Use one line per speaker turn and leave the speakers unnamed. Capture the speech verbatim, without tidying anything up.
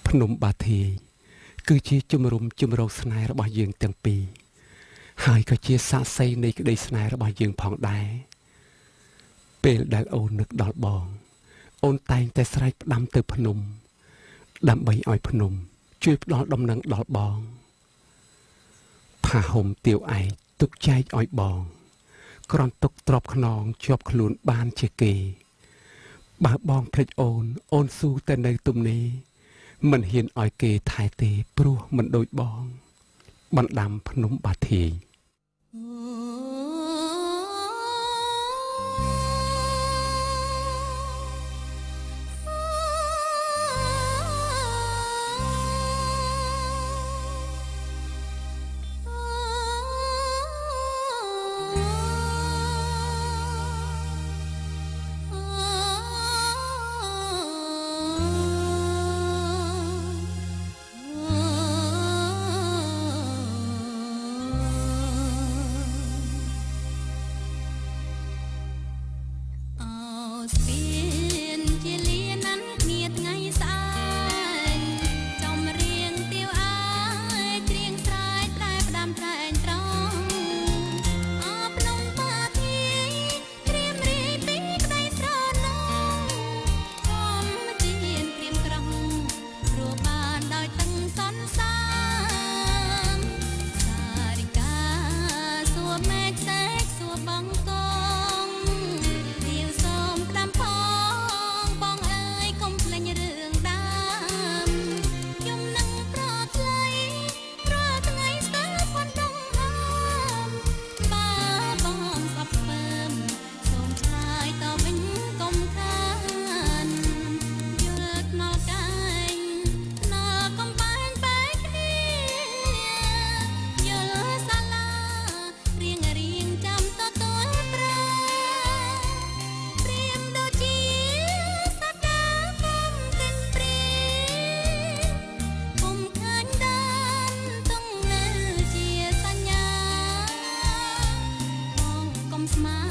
ភ្នំបាធីគឺជាជំរុំជំរោស្នេហ៍របស់យើងទាំងពីរហើយក៏ជាសាក្សីនៃក្តីស្នេហ៍របស់យើងផងដែរពេលដែលអូននឹកដល់បងអូនតែងតែស្រែកផ្ដាំទៅភ្នំដើម្បីឲ្យភ្នំជួយផ្ដល់ដំណឹងដល់បងផាហុំទាវឯកទុកចែកឲ្យបងក្រំទុកទ្របខ្នងជាប់ខ្លួនបានជាគេបើបងភ្លេចអូនអូនស៊ូតែនៅទំនេរមិនហ៊ានឲ្យគេថែទេព្រោះមិនដូចបងបណ្ដាំភ្នំបាធីsmile